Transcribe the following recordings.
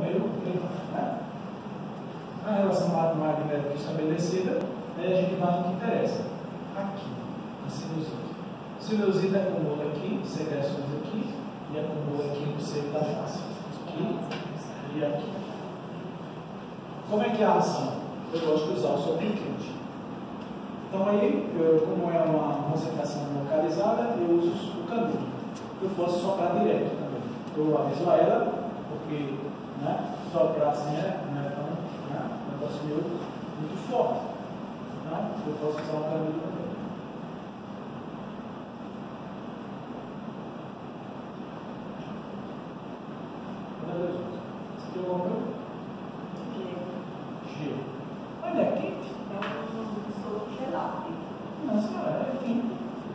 meu, né? A relação magnética estabelecida, aí a gente vai no que interessa. Aqui, a sinusite. Sinusite acumula aqui, secreções aqui, e acumula aqui no seio da face. Aqui e aqui. Como é que é a ação? Eu gosto de usar o sopro quente. Então aí, como é uma concentração localizada, eu uso o canudo. Eu posso soprar direto também. Eu aviso a ela, porque, né, soprar assim não é tão, né, um negócio muito forte. Então, eu posso usar o canudo também. Você tem alguma coisa? Gelo. Olha, é quente. Nossa, é quente.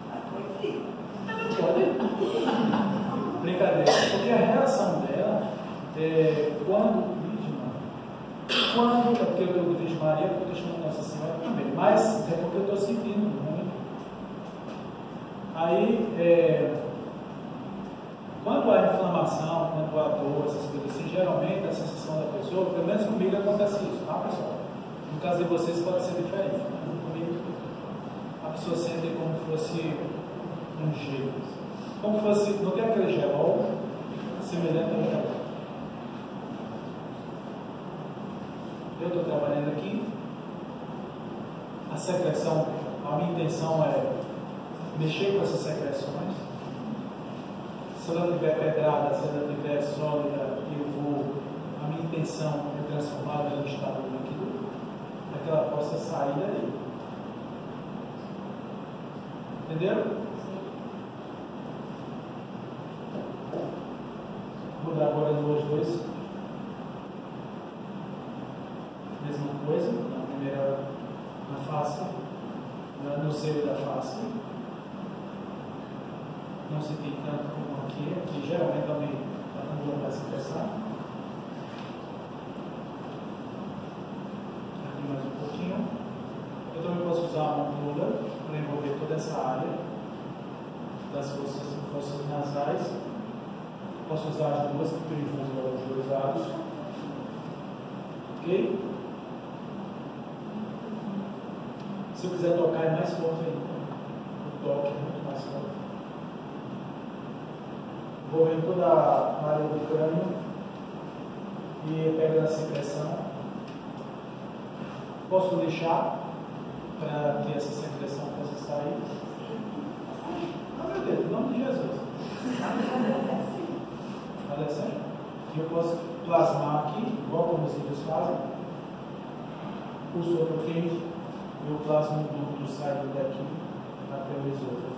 Brincadeira, porque a reação dela é quando é porque eu digo Virgem Maria, porque eu estou chamando Nossa Senhora também, mas é porque eu estou sentindo muito. Aí, quando há inflamação, quando há dor, essas coisas assim, geralmente a sensação da pessoa, pelo menos comigo acontece isso, tá, pessoal? No caso de vocês pode ser diferente, mas comigo a pessoa sente como se fosse um gelo. Como se fosse, não tem aquele gelol semelhante ao gelol. Eu estou trabalhando aqui, a secreção, a minha intenção é mexer com essas secreções. Se ela estiver pedrada, se ela estiver sólida, a minha intenção é transformá-la em um estado líquido, para que ela possa sair daí. Entenderam? Vou dar agora duas vezes. Mesma coisa, a primeira na face, no seio da face. Não senti tanto como aqui geralmente a candura vai se pressar. Aqui mais um pouquinho. Eu também posso usar a mandula para envolver toda essa área das fossas nasais. Posso usar as duas, porque eu envolvo os dois lados. Ok? Se eu quiser tocar, é mais forte ainda. O toque é muito mais forte. Vou em toda a área do crânio e pego a secreção. Posso deixar para que essa secreção possa sair? Ah, meu Deus, em nome de Jesus. Olha certo? E eu posso plasmar aqui, igual como os índios fazem, o sopro quente e o plasma duplo saindo daqui até o esôfago.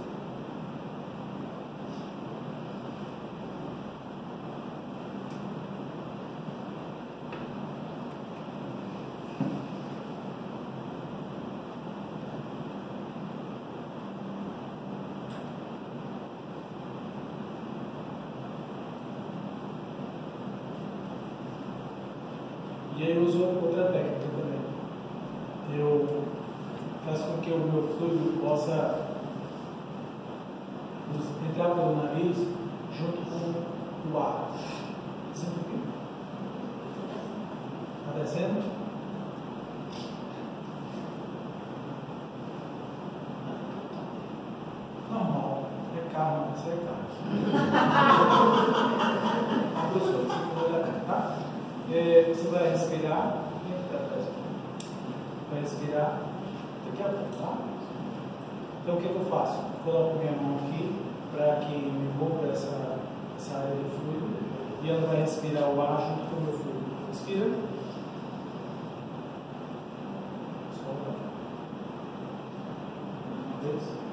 E aí eu uso outra técnica também. Eu faço com que o meu fluido possa entrar pelo nariz junto com o ar. Sempre aqui. Está descendo? Normal. É calma, você é calma. Professor, você pode olhar, tá? Você vai respirar, vai respirar daqui a pouco, tá? Então o que eu faço? Coloco minha mão aqui para que envolva essa área do fluido e ela vai respirar o ar junto com o meu fluido. Respira. Solta. Uma vez.